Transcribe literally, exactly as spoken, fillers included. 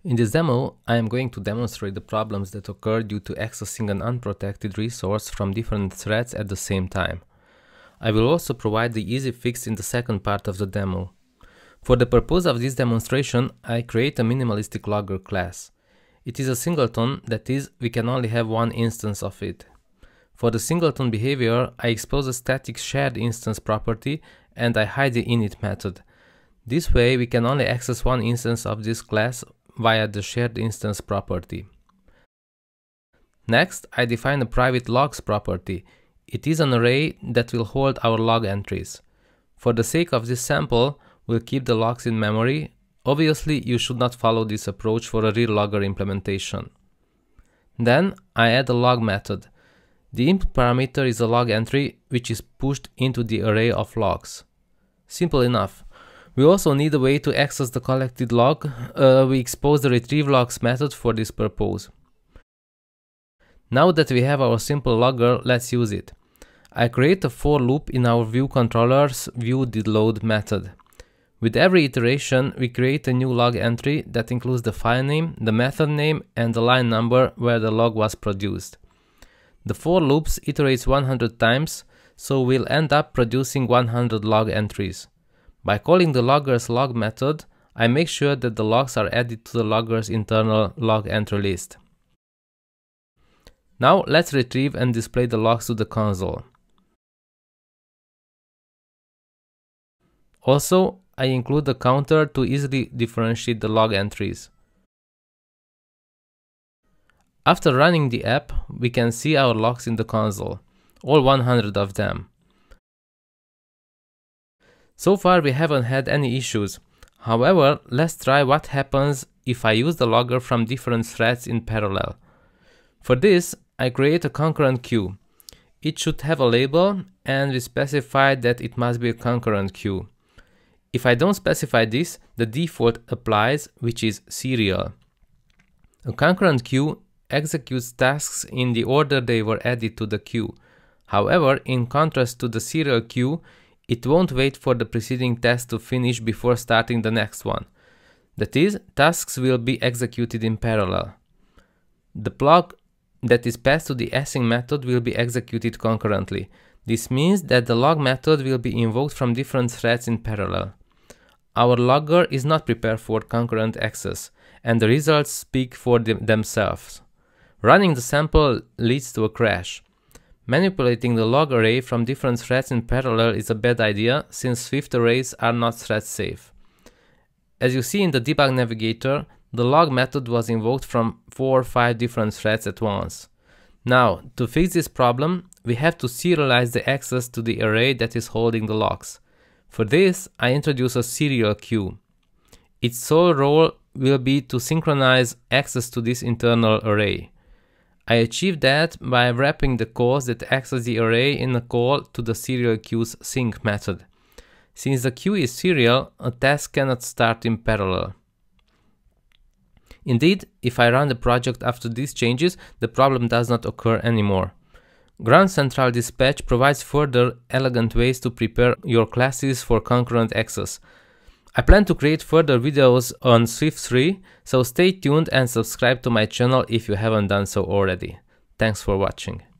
In this demo, I am going to demonstrate the problems that occur due to accessing an unprotected resource from different threads at the same time. I will also provide the easy fix in the second part of the demo. For the purpose of this demonstration, I create a minimalistic logger class. It is a singleton, that is, we can only have one instance of it. For the singleton behavior, I expose a static shared instance property and I hide the init method. This way, we can only access one instance of this class via the shared instance property. Next, I define a private logs property. It is an array that will hold our log entries. For the sake of this sample, we'll keep the logs in memory. Obviously, you should not follow this approach for a real logger implementation. Then, I add a log method. The input parameter is a log entry which is pushed into the array of logs. Simple enough. We also need a way to access the collected log. Uh, we expose the retrieve logs method for this purpose. Now that we have our simple logger, let's use it. I create a for loop in our view controller's viewDidLoad method. With every iteration, we create a new log entry that includes the file name, the method name, and the line number where the log was produced. The for loops iterates one hundred times, so we'll end up producing one hundred log entries. By calling the logger's log method, I make sure that the logs are added to the logger's internal log entry list. Now let's retrieve and display the logs to the console. Also, I include a counter to easily differentiate the log entries. After running the app, we can see our logs in the console, all one hundred of them. So far we haven't had any issues. However, let's try what happens if I use the logger from different threads in parallel. For this, I create a concurrent queue. It should have a label, and we specify that it must be a concurrent queue. If I don't specify this, the default applies, which is serial. A concurrent queue executes tasks in the order they were added to the queue. However, in contrast to the serial queue, it won't wait for the preceding task to finish before starting the next one. That is, tasks will be executed in parallel. The plug that is passed to the async method will be executed concurrently. This means that the log method will be invoked from different threads in parallel. Our logger is not prepared for concurrent access, and the results speak for them themselves. Running the sample leads to a crash. Manipulating the log array from different threads in parallel is a bad idea, since Swift arrays are not thread safe. As you see in the debug navigator, the log method was invoked from four or five different threads at once. Now, to fix this problem, we have to serialize the access to the array that is holding the logs. For this, I introduce a serial queue. Its sole role will be to synchronize access to this internal array. I achieve that by wrapping the calls that access the array in a call to the serial queue's sync method. Since the queue is serial, a task cannot start in parallel. Indeed, if I run the project after these changes, the problem does not occur anymore. Ground Central Dispatch provides further elegant ways to prepare your classes for concurrent access. I plan to create further videos on Swift three, so stay tuned and subscribe to my channel if you haven't done so already. Thanks for watching.